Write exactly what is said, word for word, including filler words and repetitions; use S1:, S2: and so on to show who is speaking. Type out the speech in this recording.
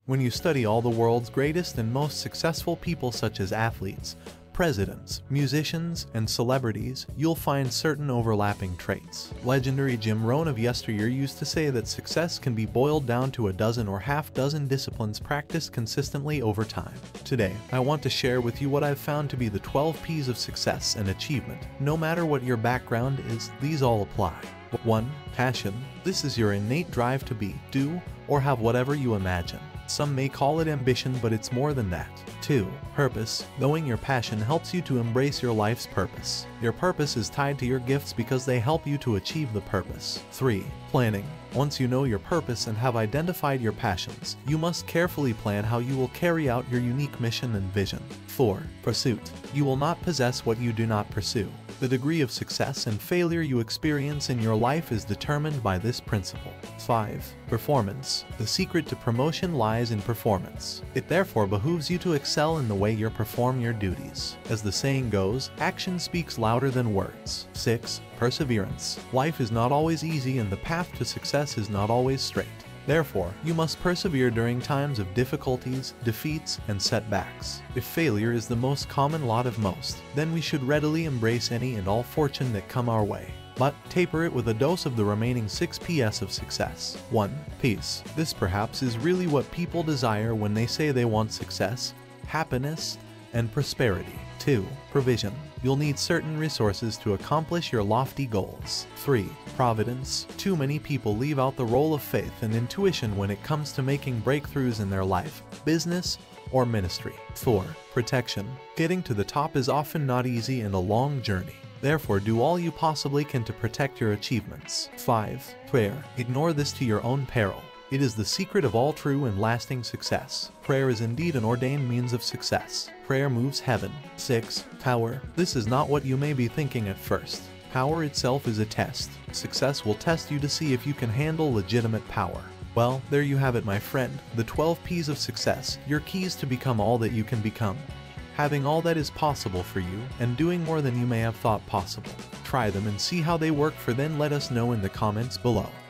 S1: When you study all the world's greatest and most successful people such as athletes, presidents, musicians, and celebrities, you'll find certain overlapping traits. Legendary Jim Rohn of yesteryear used to say that success can be boiled down to a dozen or half dozen disciplines practiced consistently over time. Today, I want to share with you what I've found to be the twelve P's of success and achievement. No matter what your background is, these all apply. one. Passion. This is your innate drive to be, do, or have whatever you imagine. Some may call it ambition, but it's more than that. two. Purpose. Knowing your passion helps you to embrace your life's purpose. Your purpose is tied to your gifts because they help you to achieve the purpose. three. Planning. Once you know your purpose and have identified your passions, you must carefully plan how you will carry out your unique mission and vision. four. Pursuit. You will not possess what you do not pursue. The degree of success and failure you experience in your life is determined by this principle. five. Performance. The secret to promotion lies in performance. It therefore behooves you to excel in the way you perform your duties. As the saying goes, action speaks louder than words. six. Perseverance. Life is not always easy and the path to success is not always straight. Therefore, you must persevere during times of difficulties, defeats, and setbacks. If failure is the most common lot of most, then we should readily embrace any and all fortune that come our way. But taper it with a dose of the remaining six P's of success. one. Peace. This perhaps is really what people desire when they say they want success, happiness, and prosperity. two. Provision. You'll need certain resources to accomplish your lofty goals. three. Providence. Too many people leave out the role of faith and intuition when it comes to making breakthroughs in their life, business, or ministry. four. Protection. Getting to the top is often not easy and a long journey. Therefore, do all you possibly can to protect your achievements. five. Prayer. Ignore this to your own peril. It is the secret of all true and lasting success. Prayer is indeed an ordained means of success. Prayer moves heaven. six. Power. This is not what you may be thinking at first. Power itself is a test. Success will test you to see if you can handle legitimate power. Well, there you have it, my friend. The twelve P's of success, your keys to become all that you can become. Having all that is possible for you, and doing more than you may have thought possible. Try them and see how they work, for then let us know in the comments below.